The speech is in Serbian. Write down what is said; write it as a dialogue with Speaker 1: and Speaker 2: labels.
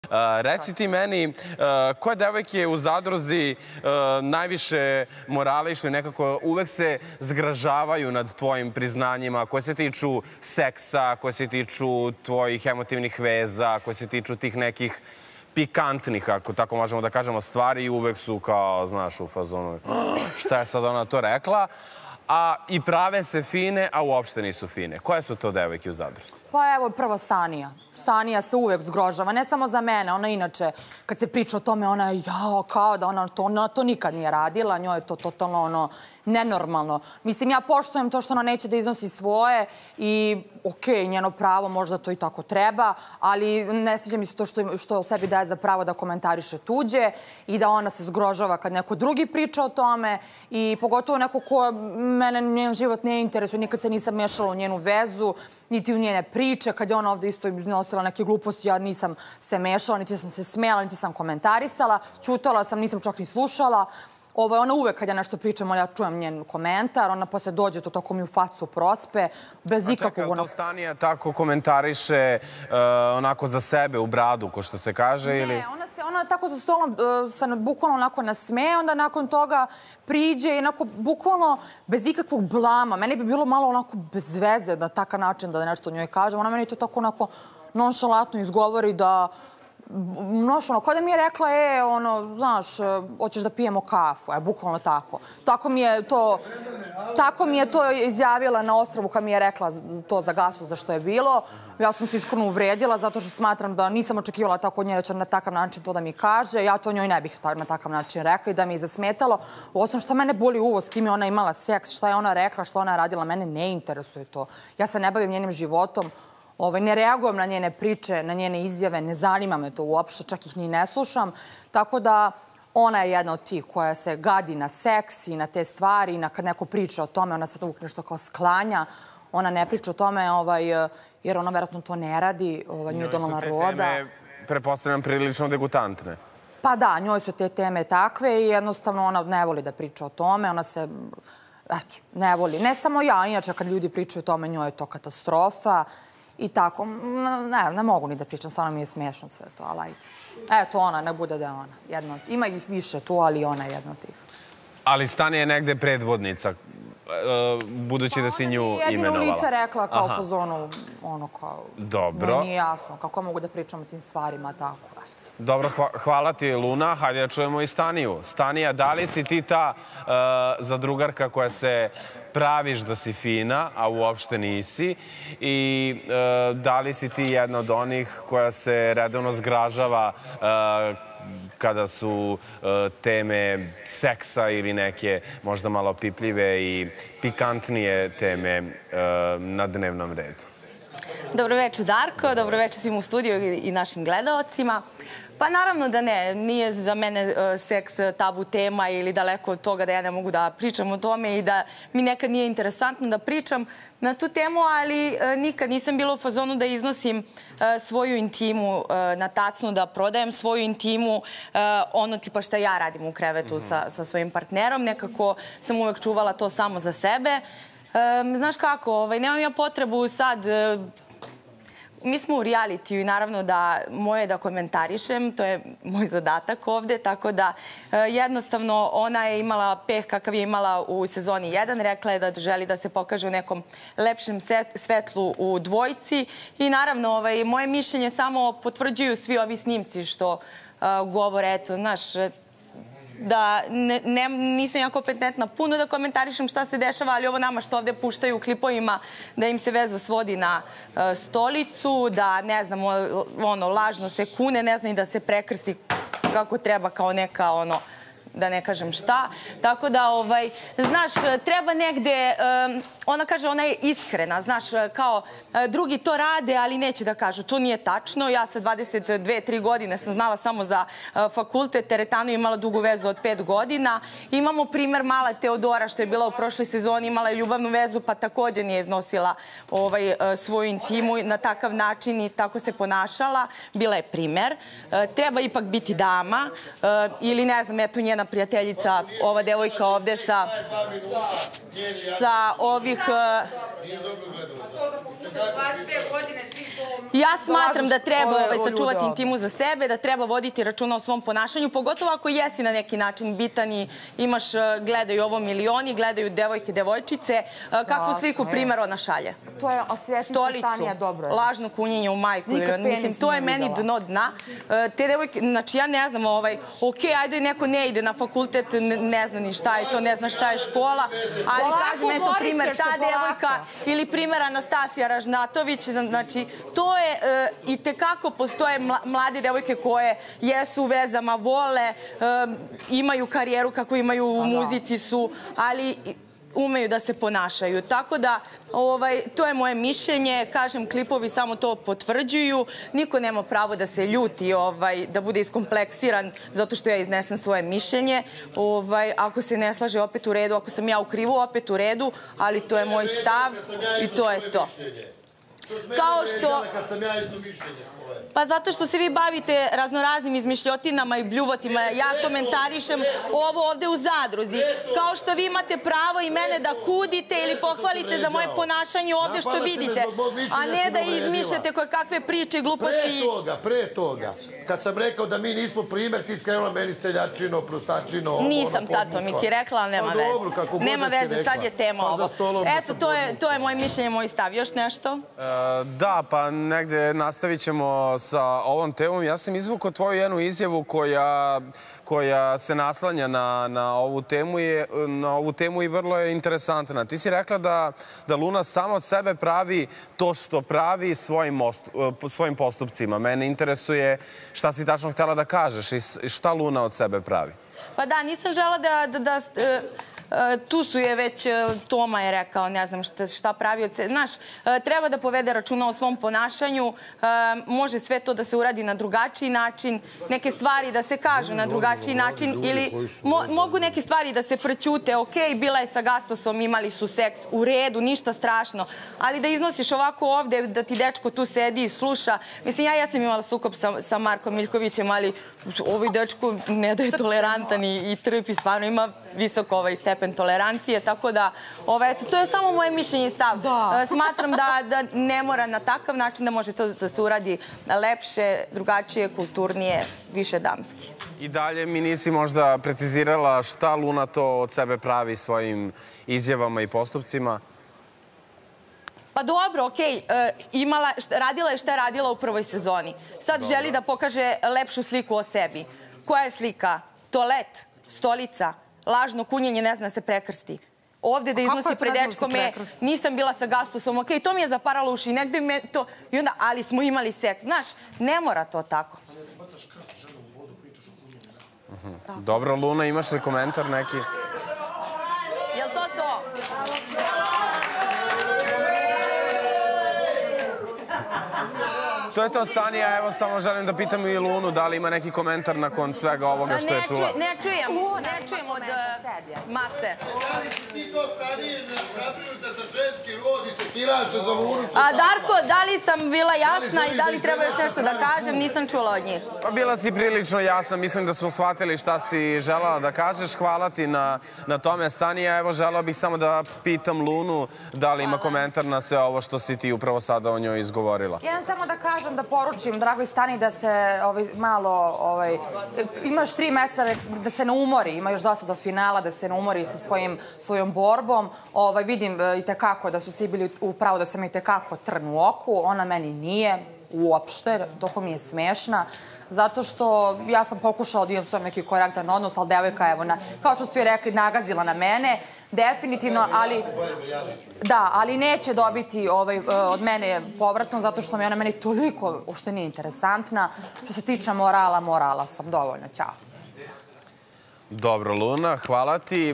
Speaker 1: Reci ti meni, koje devojke u zadruzi najviše morališu i nekako uvek se zgražavaju nad tvojim priznanjima, koje se tiču seksa, koje se tiču tvojih emotivnih veza, koje se tiču tih nekih pikantnih, ako tako možemo da kažemo, stvari i uvek su kao, znaš, u fazonu šta je sad ona to rekla, a i prave se fine, a uopšte nisu fine. Koje su to devojke u zadruzi?
Speaker 2: Pa evo, prvo Stanija. Stanija se uvek zgrožava, ne samo za mene, ona inače, kad se priča o tome, ona je kao da ona to nikad nije radila, njoj je to totalno nenormalno. Mislim, ja poštujem to što ona neće da iznosi svoje i okej, njeno pravo, možda to i tako treba, ali ne sviđa mi se to što sebi daje za pravo da komentariše tuđe i da ona se zgrožava kad neko drugi priča o tome i pogotovo neko ko mene njen život ne interesuje, nikad se nisam mešala u njenu vezu, niti u njene priče, kad je ona ovde isto iznosila neke gluposti, ja nisam se mešala, niti sam se smela, niti sam komentarisala, ćutala sam, nisam čak ni slušala. Ona uvek kad ja nešto pričam, ja čujem njen komentar, ona posle dođe to toko mi u facu prospe, bez ikakvog...
Speaker 1: A čekaj, to Stanija tako komentariše onako za sebe u bradu, ko što se kaže, ili...
Speaker 2: Ne, ona tako za stolom se bukvalno onako nasmeje, onda nakon toga priđe i onako bukvalno bez ikakvog blama. Meni bi bilo malo onako bez veze na takav način da nešto o njoj kažem. Ona meni to tako onako nonšalantno izgovori da... Znaš, kao da mi je rekla, znaš, hoćeš da pijemo kafu, bukvalno tako. Tako mi je to izjavila na ostrvu kad mi je rekla to za gasu za što je bilo. Ja sam se iskreno uvredila zato što smatram da nisam očekivala tako od nje da će na takav način to da mi kaže. Ja to njoj ne bih na takav način rekla i da mi je zasmetalo. Uostalom, šta mene boli uvo, s kim je ona imala seks, šta je ona rekla, šta ona radila, mene ne interesuje to. Ja se ne bavim njenim životom. Ne reagujem na njene priče, na njene izjave, ne zanima me to uopšte, čak ih ni ne slušam. Tako da ona je jedna od tih koja se gadi na seks i na te stvari i kad neko priča o tome, ona se to uvijek nešto kao sklanja. Ona ne priča o tome jer ona verovatno to ne radi, nju je donala roda.
Speaker 1: Njoj su te teme, pretpostavljam, prilično degutantne.
Speaker 2: Pa da, njoj su te teme takve i jednostavno ona ne voli da priča o tome, ona se... Eto, ne voli. Ne samo ja, inače kad ljudi pričaju o tome, njoj je to katastrofa. I tako, ne mogu ni da pričam, stvarno mi je smiješno sve to, ali ajde. Eto, ona, ne bude da je ona. Ima ih više tu, ali ona je jedna od tih.
Speaker 1: Ali Stanija je negde predvodnica, budući da si nju imenovala.
Speaker 2: Ona mi je jedino lice rekla kao fazonu, kao...
Speaker 1: Dobro.
Speaker 2: Meni je jasno, kako mogu da pričam o tim stvarima, tako.
Speaker 1: Dobro, hvala ti, Luna. Hajde da čujemo i Staniju. Stanija, da li si ti ta zadrugarka koja se praviš da si fina, a uopšte nisi? I da li si ti jedna od onih koja se redovno zgražava kada su teme seksa ili neke možda malo pipljive i pikantnije teme na dnevnom redu?
Speaker 3: Dobro večer, Darko. Dobro večer svim u studiju i našim gledaocima. Pa naravno da ne. Nije za mene seks tabu tema ili daleko od toga da ja ne mogu da pričam o tome i da mi nekad nije interesantno da pričam na tu temu, ali nikad nisam bila u fazonu da iznosim svoju intimu na tacnu, da prodajem svoju intimu, ono tipa šta ja radim u krevetu sa svojim partnerom. Nekako sam uvek čuvala to samo za sebe. Znaš kako, nemam ja potrebu sad... Mi smo u realitiju i naravno da moje je da komentarišem, to je moj zadatak ovde, tako da jednostavno ona je imala peh kakav je imala u sezoni 1, rekla je da želi da se pokaže u nekom lepšem svetlu u dvojci i naravno moje mišljenje samo potvrđuju svi ovi snimci što govore, eto, znaš, da nisam ja kompetentna puno da komentarišem šta se dešava, ali ovo nama što ovde puštaju u klipovima, da im se veza svodi na stolicu, da, ne znam, lažno se kune, ne znam i da se prekrsti kako treba kao neka, da ne kažem šta. Tako da, znaš, treba negde, ona kaže, ona je iskrena, znaš, kao drugi to rade, ali neće da kažu. To nije tačno. Ja sa 22-3 godine sam znala samo za fakultet, teretanu, imala dugu vezu od 5 godina. Imamo primer mala Teodora što je bila u prošloj sezoni, imala je ljubavnu vezu, pa također nije iznosila svoju intimu na takav način i tako se ponašala. Bila je primer. Treba ipak biti dama ili, ne znam, eto njena prijateljica, ova devojka ovde sa ovih... ja smatram da treba sačuvati intimu za sebe, da treba voditi računa o svom ponašanju, pogotovo ako jesi na neki način bitan i imaš, gledaju ovo milioni, gledaju devojke, devojčice, kakvu sliku primjer ona šalje.
Speaker 2: To je osvjesnica Stanija dobro.
Speaker 3: Lažno kunjenje u majku. Mislim, to je meni dno dna. Te devojke, znači ja ne znam, ok, ajde neko ne ide na fakultet, ne zna ni šta je to, ne zna šta je škola, ali kažem, eto, primjer ta devojka ili primjer Anastasija Ražnatović, znači, to je i tekako postoje mlade devojke koje jesu u vezama, vole, imaju karijeru kako imaju u muzici su, ali umeju da se ponašaju. Tako da, to je moje mišljenje. Kažem, klipovi samo to potvrđuju. Niko nema pravo da se ljuti, da bude iskompleksiran zato što ja iznesem svoje mišljenje. Ako se ne slaže, opet u redu. Ako sam ja u krivu, opet u redu. Ali to je moj stav i to je to. Kao što... Pa zato što se vi bavite raznoraznim izmišljotinama i bljuvotima. Ja komentarišem ovo ovde u Zadruzi. Kao što vi imate pravo i mene da kudite ili pohvalite za moje ponašanje ovde što vidite. A ne da izmišljate koje kakve priče i gluposti.
Speaker 4: Pre toga, kad sam rekao da mi nismo primjer, ti skrenula meni seljačino, prostačino...
Speaker 3: Nisam tato Miki rekla, ali nema veze. Nema veze, sad je tema ovo. Eto, to je moje mišljenje, moj stav. Još nešto?
Speaker 1: Da, pa negde nastavit ćemo sa ovom temom. Ja sam izvukao tvoju jednu izjavu koja se naslanja na ovu temu i vrlo je interesantna. Ti si rekla da Luna sama od sebe pravi to što pravi svojim postupcima. Mene interesuje šta si tačno htjela da kažeš i šta Luna od sebe pravi.
Speaker 3: Pa da, nisam žela da... Tu su je već, Toma je rekao, ne znam šta pravi od sebe. Znaš, treba da povede računa o svom ponašanju, može sve to da se uradi na drugačiji način, neke stvari da se kažu na drugačiji način ili mogu neke stvari da se prećute, ok, bila je sa Gastosom, imali su seks, u redu, ništa strašno, ali da iznosiš ovako ovde, da ti dečko tu sedi i sluša. Mislim, ja sam imala sukob sa Markom Miljkovićem, ali ovaj dečko ne da je tolerantan i trpi, stvarno ima visok stepen tolerancije, tako da, to je samo moje mišljenje i stav. Smatram da ne mora na takav način, da može to da se uradi lepše, drugačije, kulturnije, više damski.
Speaker 1: I dalje mi nisi možda precizirala šta Luna to od sebe pravi svojim izjavama i postupcima?
Speaker 3: Pa dobro, okej, radila je šta je radila u prvoj sezoni. Sad želi da pokaže lepšu sliku o sebi. Koja je slika? Toalet, stolica, lažno kunjenje, ne zna da se prekrsti. Ovde da iznosi pred dečkom nisam bila sa Gastosom, okej, to mi je zaparalo uši, negde me to, i onda, ali smo imali seks. Znaš, ne mora to tako.
Speaker 1: Dobro, Luna, imaš li komentar neki?
Speaker 3: Jel to to?
Speaker 1: To je to, Stanija. Evo, samo želim da pitam i Lunu da li ima neki komentar nakon svega ovoga što je čula.
Speaker 3: Ne čujem od mase.
Speaker 4: Da li si ti to, Stanije, zabrinuta za ženski rod i sekiraš se za Lunu?
Speaker 3: Darko, da li sam bila jasna i da li treba još nešto da kažem? Nisam čula od njih.
Speaker 1: Pa bila si prilično jasna. Mislim da smo shvatili šta si želala da kažeš. Hvala ti na tome, Stanija. Evo, želeo bih samo da pitam Lunu da li ima komentar na sve ovo što si ti upravo sada o njoj izgovorila.
Speaker 2: Jedan samo da kažem, da poručim dragoj Stani da se malo, imaš 3 meseca da se ne umori, ima još dosta do finala, da se ne umori sa svojom borbom. Vidim i tekako da su svi bili upravo da sam i tekako trn u oku, ona meni nije uopšte, toliko mi je smešna. Zato što ja sam pokušala da imam svoj neki korektan odnos, ali devojka, evo, kao što su i rekli, nagazila na mene, definitivno, ali neće dobiti od mene povratno, zato što mi ona meni toliko uopšte nije interesantna. Što se tiče morala sam dovoljno. Ćao.
Speaker 1: Dobro, Luna, hvala ti.